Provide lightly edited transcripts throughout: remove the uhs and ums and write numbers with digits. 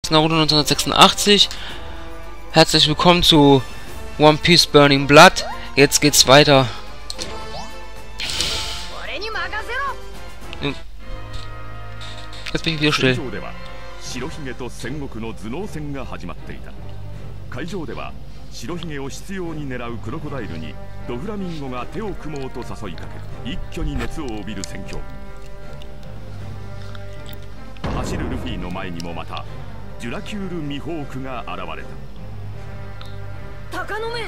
Naruto 1986. Herzlich willkommen zu One Piece Burning Blood. Jetzt geht's weiter. Jetzt bin ich wieder still. 白ひげと戦国の頭脳戦が始まっていた。会場では白ひげを執拗に狙うクロコダイルにドフラミンゴが手を組もうと誘いかけ、一挙に熱を帯びる戦況。走るルフィの前にもまたジュラキュール・ミホークが現れた。鷹の目。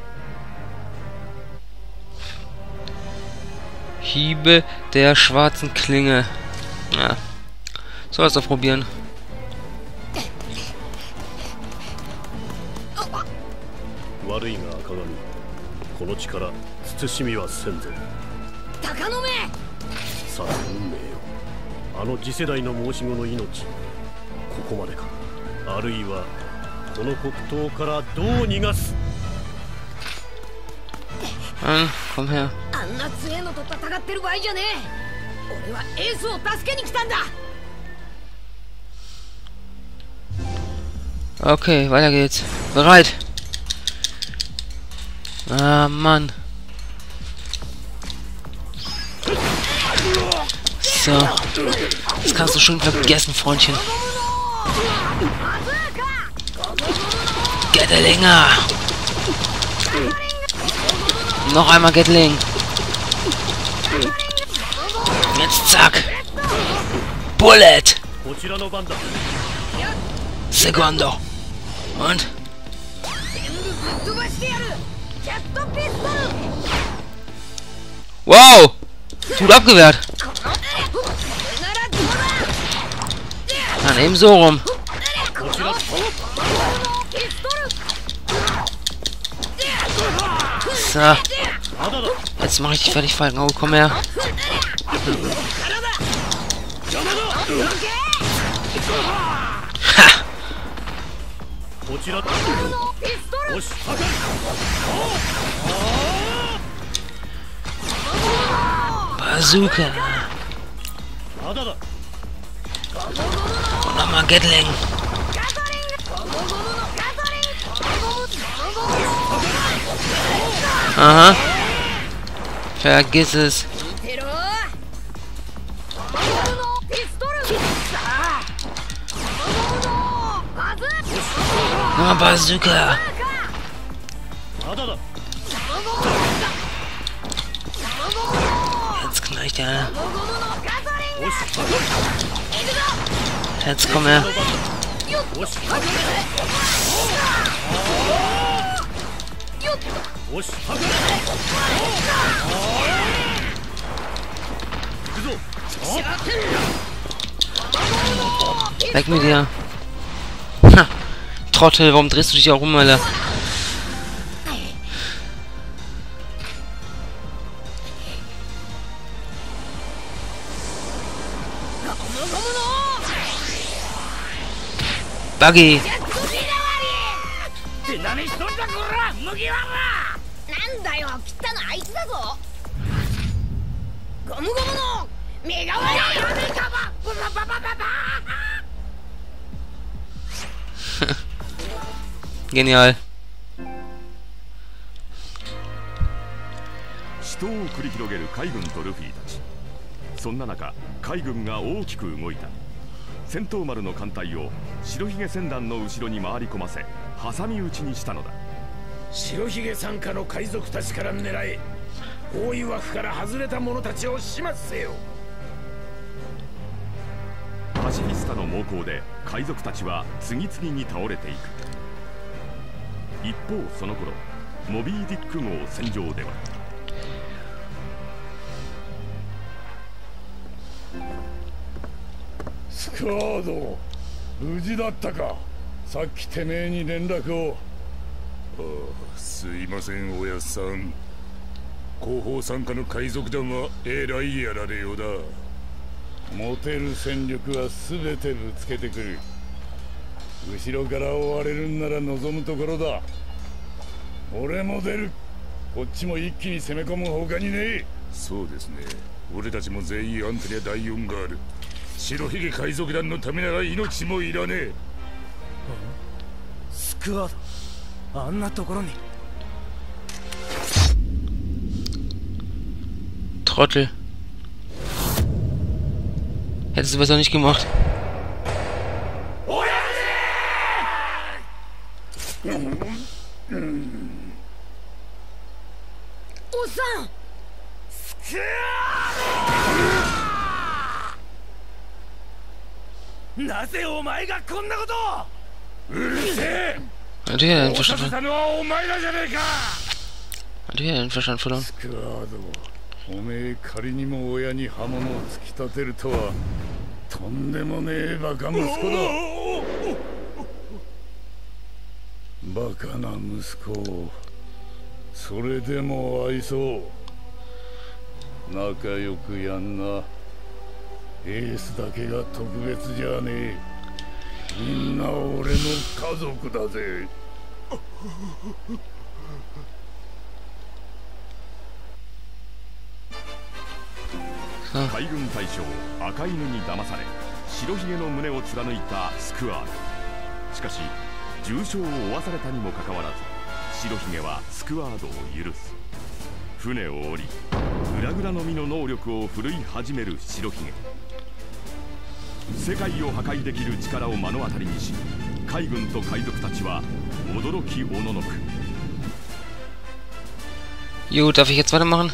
Hiebe der schwarzen Klinge. Ja. Soll es doch probieren. Komm her. Okay, weiter geht's. Bereit. Ah, Mann. So. Das kannst du schon vergessen, Freundchen. Gatlinger. Noch einmal Gatling. Jetzt zack. Bullet. Segundo. Und? Wow! Gut abgewehrt. Dann eben so rum. So. Jetzt mache ich dich fertig, Falken. Oh, komm her. Ha! Bazooka. Und nochmal Gatling. Aha. Vergiss es. Oh, Bazooka. Jetzt knallt der. Jetzt komm her. Weg mit dir. Ha. Trottel, warum drehst du dich auch um, Alter? Buggy! Genial. 死闘を繰り広げる海軍とルフィたち。そんな中、海軍が大きく動いた。戦闘丸の艦隊を白ひげ船団の後ろに回り込ませ、挟み撃ちにしたのだ。 白ひげ傘下の海賊たちから狙え。包囲枠から外れた者たちを始末せよ。 パシフィスタの猛攻で海賊たちは次々に倒れていく。一方その頃、モビー・ディック号戦場ではスカード、無事だったか。さっきてめえに連絡を。 ああ、すいませんおやっさん。後方参加の海賊団はえらいやられようだ。 持てる戦力は全てぶつけてくる。後ろから追われるんなら望むところだ。俺も出る。こっちも一気に攻め込むほかにねえ。 そうですね。俺たちも全員アンテリア第4がある。白ひげ海賊団のためなら命もいらねえ。 スクワード、あんなところに。 Trottel. Hättest du besser nicht gemacht. おっさん、スクワード。なぜお前がこんなことを。 うるせえ。 Hat er den さ Verstand せたのはお前らじゃねえか。 Hat er den Verstand verloren? スクワード、おめえ仮にも親に刃物を突き立てるとはとんでもねえバカ息子だ。バカな息子をそれでも愛そう。仲良くやんな。エースだけが特別じゃねえ。みんな俺の家族だぜ。 海軍大将赤犬に騙され白ひげの胸を貫いたスクワード。しかし重傷を負わされたにもかかわらず白ひげはスクワードを許す。船を降りグラグラの実の能力を振るい始める白ひげ。世界を破壊できる力を目の当たりにし海軍と海賊たちは驚きおののく。 Jo, darf ich jetzt weitermachen?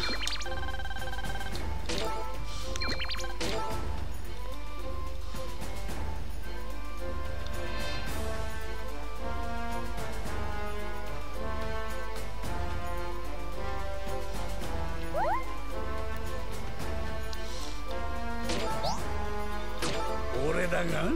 バ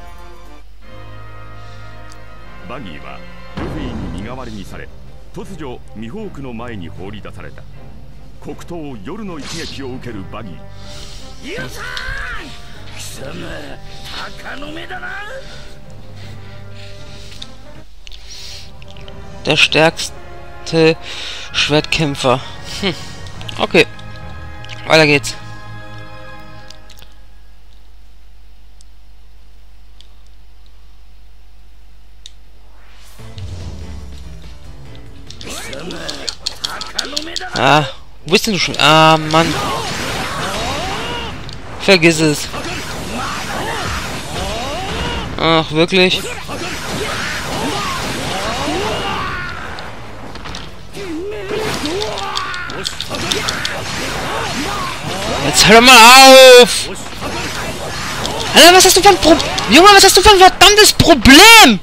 ギーはルフィに身代わりにされ突如ミホークの前に放り出された。黒刀夜の一撃を受けるバギー。 ユウさん、貴様鷹の目だな。 Der stärkste Schwertkämpfer. Okay. Weiter geht's. Ah, wo bist denn du schon? Ah, Mann. Vergiss es. Ach, wirklich? Jetzt hör mal auf! Alter, was hast du für ein Problem? Junge, was hast du für ein verdammtes Problem?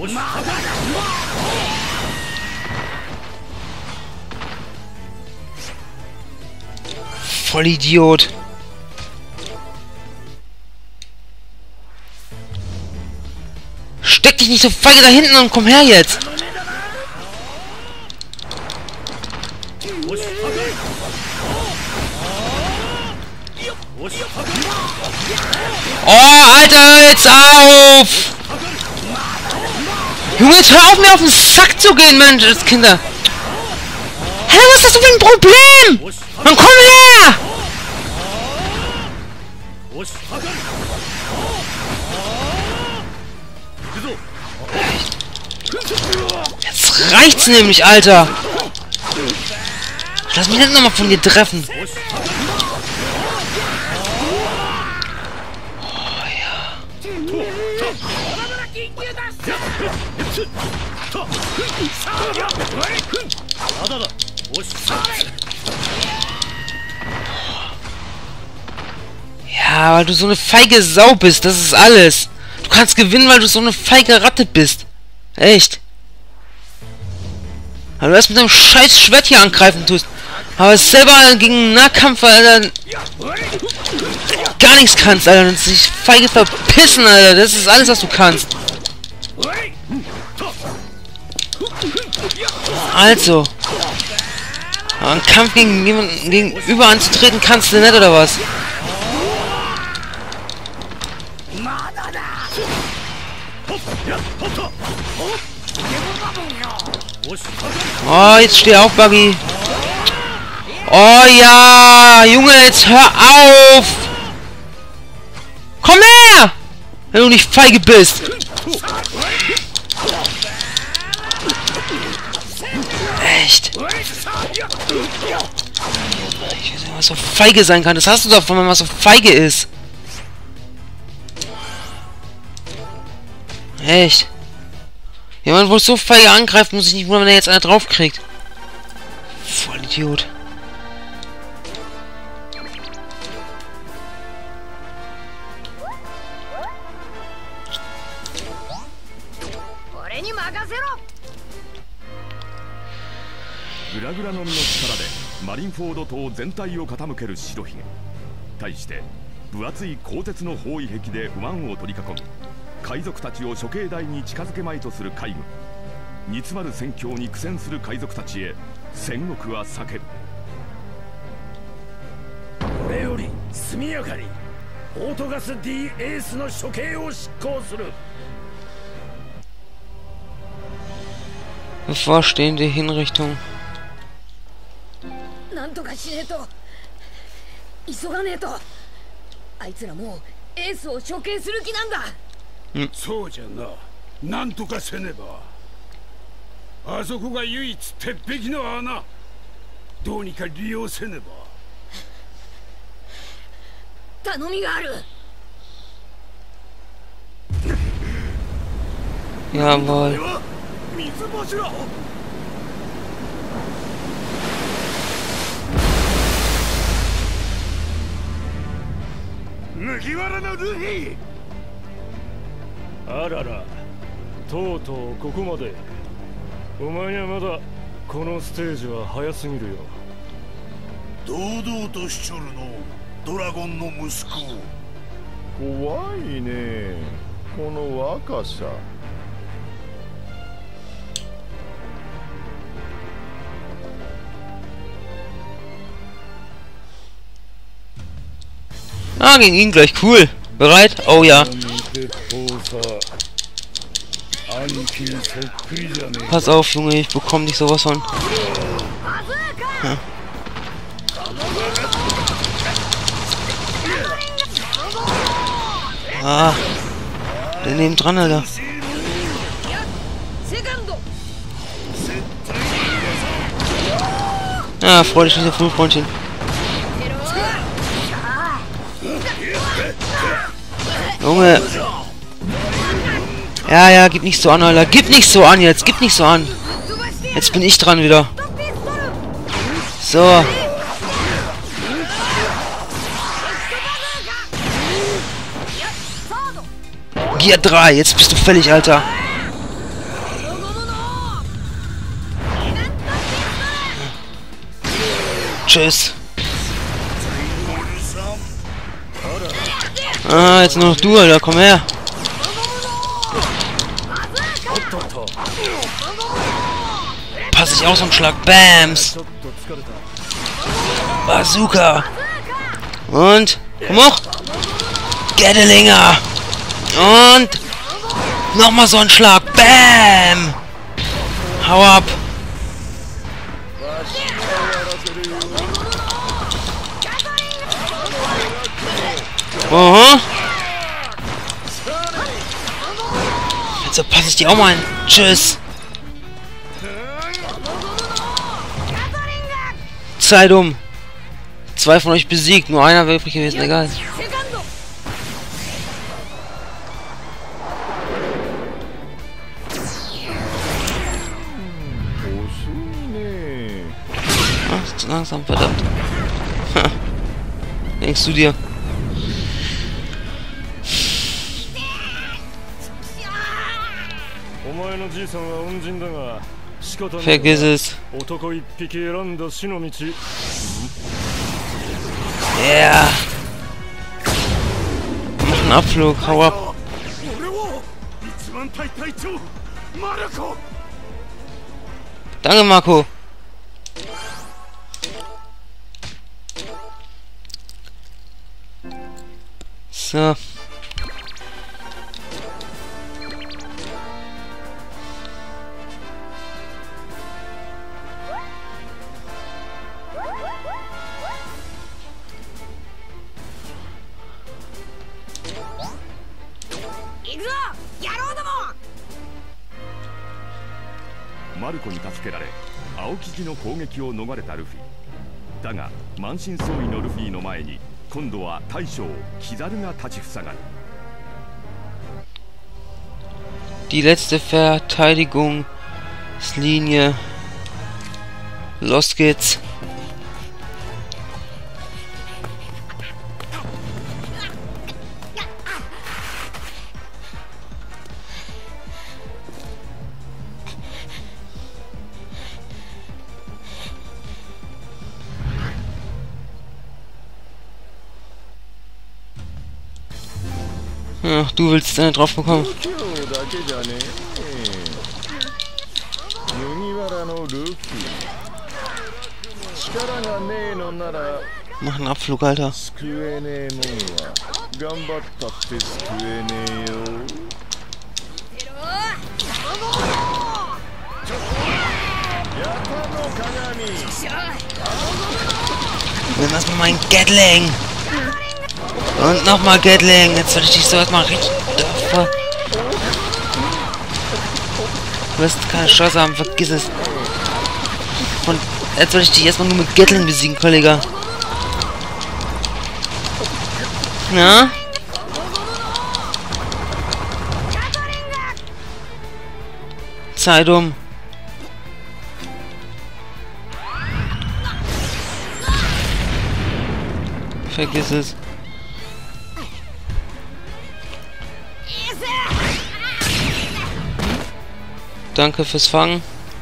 Vollidiot. Steck dich nicht so feige da hinten und komm her jetzt. Oh, Alter, jetzt auf! Junge, jetzt hör auf, mir auf den Sack zu gehen, Mensch, Kinder! Hä, was hast du für ein Problem? Dann komm her! Jetzt reicht's nämlich, Alter! Lass mich nicht nochmal von dir treffen! Ja, weil du so eine feige Sau bist, das ist alles. Du kannst gewinnen, weil du so eine feige Ratte bist. Echt. Weil du erst mit deinem scheiß Schwert hier angreifen tust. Aber selber gegen Nahkampf, Alter, gar nichts kannst, Alter. Und sich feige verpissen, Alter. Das ist alles, was du kannst. Also. Aber einen Kampf gegen jemanden gegenüber anzutreten kannst du nicht, oder was? Oh, jetzt steh auf, Buggy. Oh ja, Junge, jetzt hör auf. Komm her, wenn du nicht feige bist. Echt? Ich weiß nicht, was so feige sein kann. Das hast du doch, wenn man was so feige ist. Echt? Jemand, wo es so feige angreift, muss ich nicht wundern, wenn er jetzt einer draufkriegt. Voll Idiot. グラグラの実の力でマリンフォード島全体を傾ける白ひげ。対して分厚い鋼鉄の包囲壁で不満を取り囲み、海賊たちを処刑台に近づけまいとする海軍。煮詰まる戦況に苦戦する海賊たちへ戦国は叫ぶ。 これより速やかにオートガス D エースの処刑を執行する。 Bevorstehende Hinrichtung. なんとかしねえと。急がねえと。あいつらもうエースを処刑する気なんだ。 そうじゃな。なんとかせねば。あそこが唯一鉄壁の穴。どうにか利用せねば。 頼みがある。 Jawohl. 水柱。麦わらのルフィ。 あらら、とうとうここまで。お前にはまだこのステージは早すぎるよ。 堂々としちょるのドラゴンの息子。 怖いね、この若さ。 Ah, gegen ihn gleich. Cool. Bereit? Oh ja. Pass auf, Junge, ich bekomme nicht sowas von. Ja. Ah. Der neben dran, Alter. Ja, freu dich nicht, Freundchen. Junge. Ja, ja, gib nicht so an, Alter. Gib nicht so an jetzt. Gib nicht so an. Jetzt bin ich dran wieder. So. Gear 3. Jetzt bist du fällig, Alter. Tschüss. Ah, jetzt nur noch du, Alter. Komm her. Pass ich aus und schlag. Bams. Bazooka. Und? Komm hoch. Gatlinger. Und nochmal so ein Schlag. Bam. Hau ab. Aha. Jetzt verpasse ich die auch mal ein. Tschüss. Zeit um. 2 von euch besiegt. Nur einer wäre übrig gewesen. Egal. Ach, ist zu langsam. Verdammt. Denkst du dir? Vergiss es. Ja. Mach einen Abflug, hau ab. Danke, Marco. So. マルコに助けられ青生地の攻撃を逃れたルフィだが、満身創痍のルフィの前に今度は大将キザルが立ちふさがる。 Die letzte Verteidigungslinie. Los geht's. Ach, du willst eine drauf bekommen. Mach einen Abflug, Alter. Nimm erstmal meinen Gatling. Und nochmal Gatling. Jetzt werde ich dich so erstmal richtig... Du wirst keine Chance haben, vergiss es. Und jetzt werde ich dich erstmal nur mit Gatling besiegen, Kollege. Ja? Zeit um. Vergiss es. Danke fürs Fangen.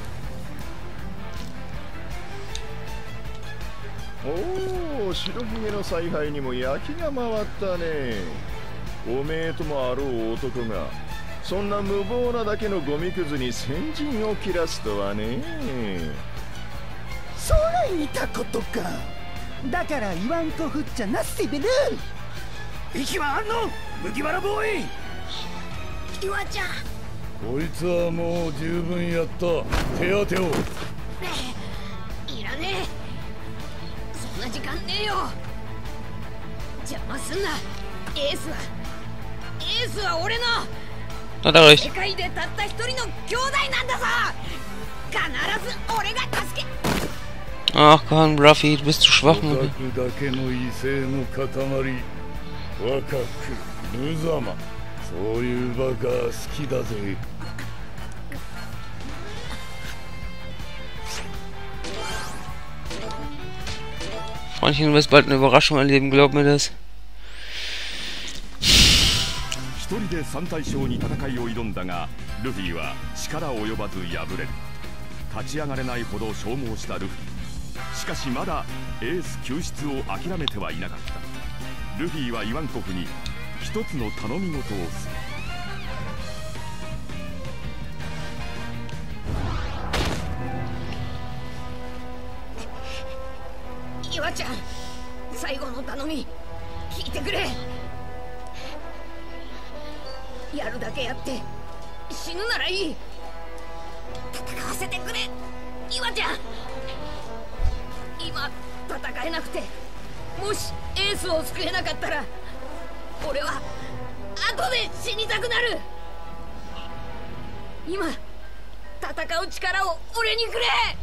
Oh, 白ひげの采配にも焼きが回ったね。おめえともあろう男がそんな無謀なだけのゴミくずに先陣を切らすとはね。 そら似たことか。だから言わんとふっちゃなすてべる。息はあんの麦わらボーイ。 岩ちゃん、 こいつはもう十分やった。手当てを。 いらねえ、そんな時間ねえよ。邪魔すんな。エースは俺の世界でたった一人の兄弟なんだぞ。必ず俺が助け。 Ach komm, Ruffy, du bist zu schwach. 若くだけの威勢の塊。若く無様。そういうバカ好きだぜ。 Freundchen, du wirst bald eine Überraschung erleben, glaub mir das. 一人で3大将に戦いを挑んだが、ルフィは力及ばず敗れる。立ち上がれないほど消耗したルフィ。しかしまだエース救出を諦めてはいなかった。ルフィはイワンコフに一つの頼み事をする。 岩ちゃん、最後の頼み聞いてくれ。やるだけやって死ぬならいい。戦わせてくれ、岩ちゃん。今戦えなくて、もしエースを救えなかったら俺は後で死にたくなる。今戦う力を俺にくれ。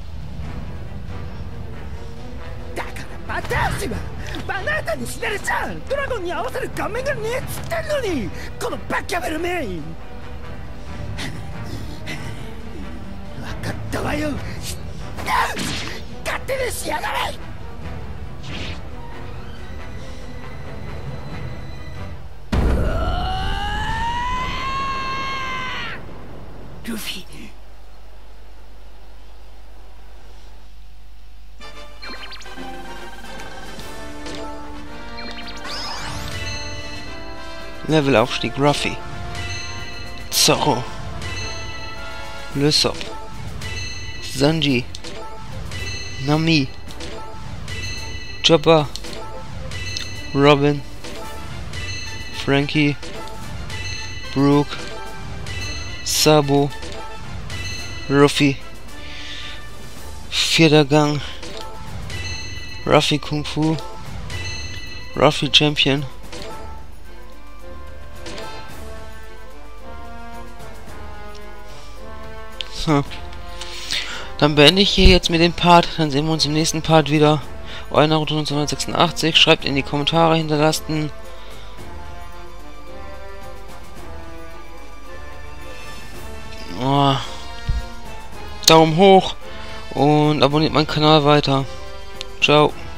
だからまた足はバナータに死なれちゃう。ドラゴンに合わせる顔面がねえっつってんのに、このバカベルめ。分かったわよ。勝手にしやがれ。ルフィ。 Levelaufstieg Ruffy. Zorro. Lysop. Sanji. Nami. Chopper. Robin. Frankie. Brooke. Sabo. Ruffy. Vierter Gang. Ruffy Kung Fu. Ruffy Champion. Dann beende ich hier jetzt mit dem Part. Dann sehen wir uns im nächsten Part wieder. Euer Naruto 1986. Schreibt in die Kommentare, hinterlasst einen Daumen hoch und abonniert meinen Kanal weiter. Ciao.